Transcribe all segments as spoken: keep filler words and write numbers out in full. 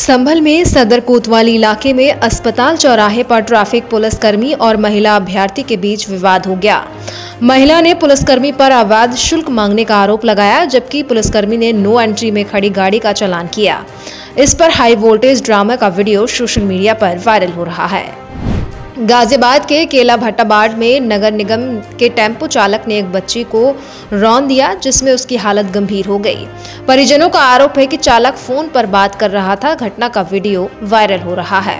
संभल में सदर कोतवाली इलाके में अस्पताल चौराहे पर ट्रैफिक पुलिसकर्मी और महिला अभ्यर्थी के बीच विवाद हो गया। महिला ने पुलिसकर्मी पर अवैध शुल्क मांगने का आरोप लगाया, जबकि पुलिसकर्मी ने नो एंट्री में खड़ी गाड़ी का चालान किया। इस पर हाई वोल्टेज ड्रामा का वीडियो सोशल मीडिया पर वायरल हो रहा है। गाजियाबाद के केला भट्टाबाड़ में नगर निगम के टेम्पो चालक ने एक बच्ची को रौंद दिया, जिसमें उसकी हालत गंभीर हो गई। परिजनों का आरोप है कि चालक फोन पर बात कर रहा था। घटना का वीडियो वायरल हो रहा है।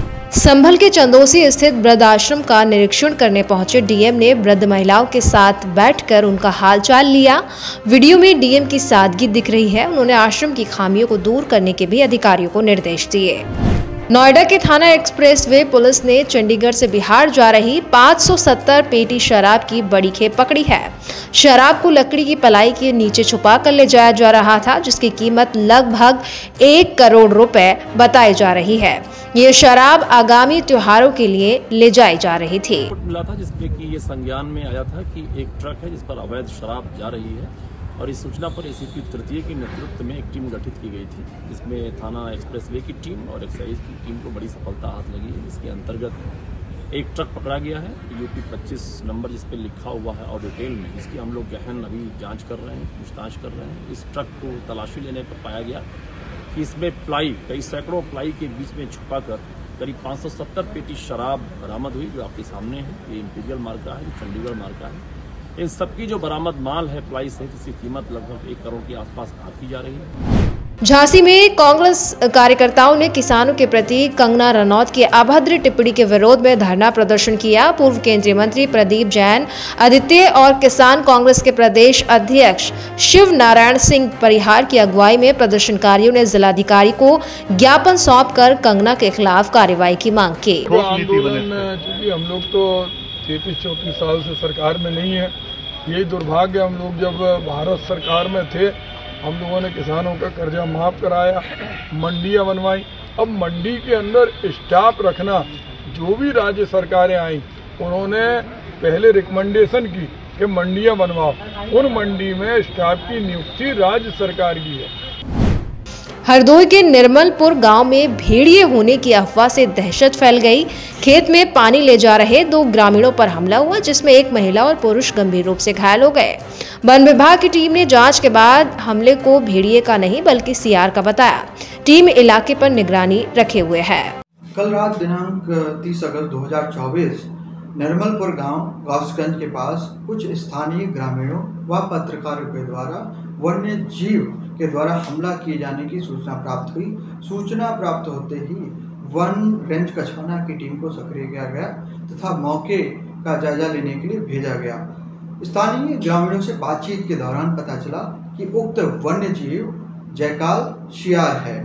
संभल के चंदोसी स्थित वृद्ध आश्रम का निरीक्षण करने पहुंचे डीएम ने वृद्ध महिलाओं के साथ बैठकर उनका हालचाल लिया। वीडियो में डीएम की सादगी दिख रही है। उन्होंने आश्रम की खामियों को दूर करने के भी अधिकारियों को निर्देश दिए। नोएडा के थाना एक्सप्रेसवे पुलिस ने चंडीगढ़ से बिहार जा रही पाँच सौ सत्तर पेटी शराब की बड़ी खेप पकड़ी है। शराब को लकड़ी की पलाई के नीचे छुपा कर ले जाया जा रहा था, जिसकी कीमत लगभग एक करोड़ रुपए बताई जा रही है। ये शराब आगामी त्योहारों के लिए ले जाई जा रही थी। मिला था जिसमें कि ये संज्ञान में आया था कि एक ट्रक है जिस पर अवैध शराब जा रही है, और इस सूचना पर एसीपी तृतीय के नेतृत्व में एक टीम गठित की गई थी, जिसमें थाना एक्सप्रेसवे की टीम और एक्साइज की टीम को बड़ी सफलता हाथ लगी है। जिसके अंतर्गत एक ट्रक पकड़ा गया है यूपी पच्चीस नंबर, जिस पर लिखा हुआ है और डिटेल में इसकी हम लोग गहन अभी जांच कर रहे हैं, पूछताछ कर रहे हैं। इस ट्रक को तलाशी लेने पर पाया गया कि इसमें प्लाई कई सैकड़ों प्लाई के बीच में छुपाकर करीब पाँच सौ सत्तर पेटी शराब बरामद हुई, जो आपके सामने है। ये इंपीरियल मार्का है, जो चंडीगढ़ मार्का है। इन सबकी जो बरामद माल है प्लाई सहित, इसकी कीमत लगभग एक करोड़ के आसपास आंकी जा रही है। झांसी में कांग्रेस कार्यकर्ताओं ने किसानों के प्रति कंगना रनौत की अभद्र टिप्पणी के विरोध में धरना प्रदर्शन किया। पूर्व केंद्रीय मंत्री प्रदीप जैन, आदित्य और किसान कांग्रेस के प्रदेश अध्यक्ष शिव नारायण सिंह परिहार की अगुवाई में प्रदर्शनकारियों ने जिलाधिकारी को ज्ञापन सौंपकर कंगना के खिलाफ कार्रवाई की मांग की। आंदोलन हम लोग तो तैतीस चौतीस साल से सरकार में नहीं है। यही दुर्भाग्य, हम लोग जब भारत सरकार में थे हम लोगों ने किसानों का कर्जा माफ कराया, मंडियां बनवाई। अब मंडी के अंदर स्टाफ रखना, जो भी राज्य सरकारें आई उन्होंने पहले रिकमेंडेशन की कि मंडियां बनवाओ। उन मंडी में स्टाफ की नियुक्ति राज्य सरकार की है। हरदोई के निर्मलपुर गांव में भेड़िए होने की अफवाह से दहशत फैल गई। खेत में पानी ले जा रहे दो ग्रामीणों पर हमला हुआ, जिसमें एक महिला और पुरुष गंभीर रूप से घायल हो गए। वन विभाग की टीम ने जांच के बाद हमले को भेड़िए का नहीं बल्कि सियार का बताया। टीम इलाके पर निगरानी रखे हुए है। कल रात दिनांक तीस अगस्त दो हजार चौबीस निर्मलपुर गांव गौसगंज के पास कुछ स्थानीय ग्रामीणों व पत्रकारों के द्वारा वन्य जीव के द्वारा हमला किए जाने की सूचना प्राप्त हुई। सूचना प्राप्त होते ही वन रेंज कछौना की टीम को सक्रिय किया गया तथा मौके का जायजा लेने के लिए भेजा गया। स्थानीय ग्रामीणों से बातचीत के दौरान पता चला कि उक्त वन्य जीव जयकाल शियार है।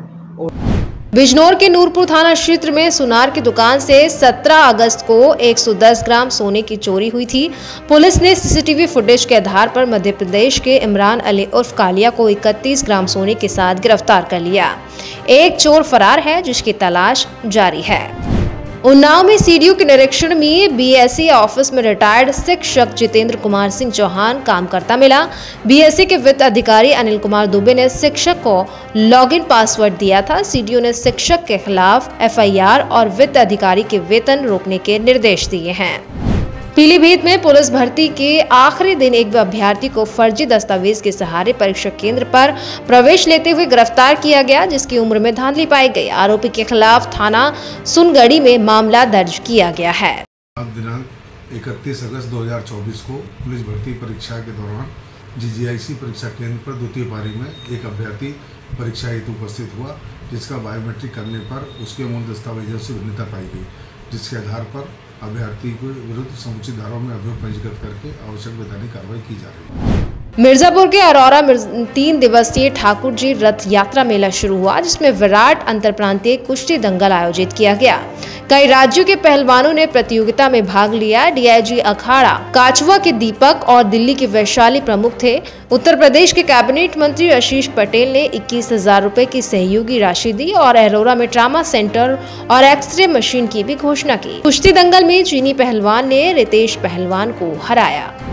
बिजनौर के नूरपुर थाना क्षेत्र में सुनार की दुकान से सत्रह अगस्त को एक सौ दस ग्राम सोने की चोरी हुई थी। पुलिस ने सीसीटीवी फुटेज के आधार पर मध्य प्रदेश के इमरान अली उर्फ कालिया को इकतीस ग्राम सोने के साथ गिरफ्तार कर लिया। एक चोर फरार है, जिसकी तलाश जारी है। उन्नाव में सीडीओ के निरीक्षण में बीएसई ऑफिस में रिटायर्ड शिक्षक जितेंद्र कुमार सिंह चौहान काम करता मिला। बीएसई के वित्त अधिकारी अनिल कुमार दुबे ने शिक्षक को लॉगिन पासवर्ड दिया था। सीडीओ ने शिक्षक के खिलाफ एफआईआर और वित्त अधिकारी के वेतन रोकने के निर्देश दिए हैं। पीलीभीत में पुलिस भर्ती के आखिरी दिन एक अभ्यर्थी को फर्जी दस्तावेज के सहारे परीक्षा केंद्र पर प्रवेश लेते हुए गिरफ्तार किया गया, जिसकी उम्र में धांधली पाई गई। आरोपी के खिलाफ थाना सुनगढ़ी में मामला दर्ज किया गया है। दिनांक इकतीस अगस्त दो हजार चौबीस को पुलिस भर्ती परीक्षा के दौरान जीजीआईसी परीक्षा केंद्र पर द्वितीय पारी में एक अभ्यर्थी परीक्षा हेतु उपस्थित हुआ, जिसका बायोमेट्रिक करने पर उसके मूल दस्तावेजों से भिन्नता पाई गई, जिसके आधार पर अभ्यर्थी के विरुद्ध समुचित धाराओं में अभियोग पंजीकृत करके आवश्यक वैधानिक कार्रवाई की जा रही है। मिर्जापुर के अरौरा तीन दिवसीय ठाकुर जी रथ यात्रा मेला शुरू हुआ, जिसमें विराट अंतरप्रांतीय कुश्ती दंगल आयोजित किया गया। कई राज्यों के पहलवानों ने प्रतियोगिता में भाग लिया। डीआईजी अखाड़ा काचवा के दीपक और दिल्ली के वैशाली प्रमुख थे। उत्तर प्रदेश के कैबिनेट मंत्री आशीष पटेल ने इक्कीस हजार रुपए की सहयोगी राशि दी और अरोरा में ट्रामा सेंटर और एक्सरे मशीन की भी घोषणा की। कुश्ती दंगल में चीनी पहलवान ने रितेश पहलवान को हराया।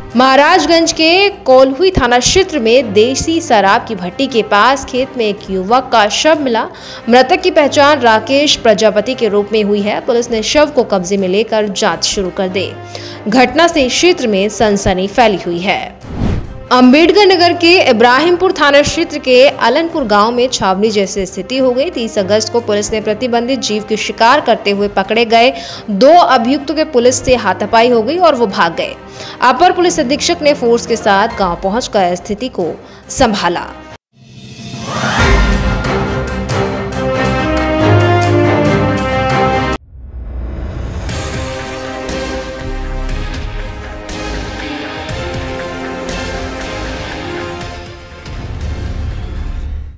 महाराजगंज के कोल्हुई थाना क्षेत्र में देसी शराब की भट्टी के पास खेत में एक युवक का शव मिला। मृतक की पहचान राकेश प्रजापति के रूप में हुई है। पुलिस ने शव को कब्जे में लेकर जांच शुरू कर दी। घटना से क्षेत्र में सनसनी फैली हुई है। अंबेडकर नगर के इब्राहिमपुर थाना क्षेत्र के अलनपुर गांव में छावनी जैसी स्थिति हो गई। तीस अगस्त को पुलिस ने प्रतिबंधित जीव की शिकार करते हुए पकड़े गए दो अभियुक्तों के पुलिस से हाथापाई हो गई और वो भाग गए। अपर पुलिस अधीक्षक ने फोर्स के साथ गांव पहुंचकर स्थिति को संभाला।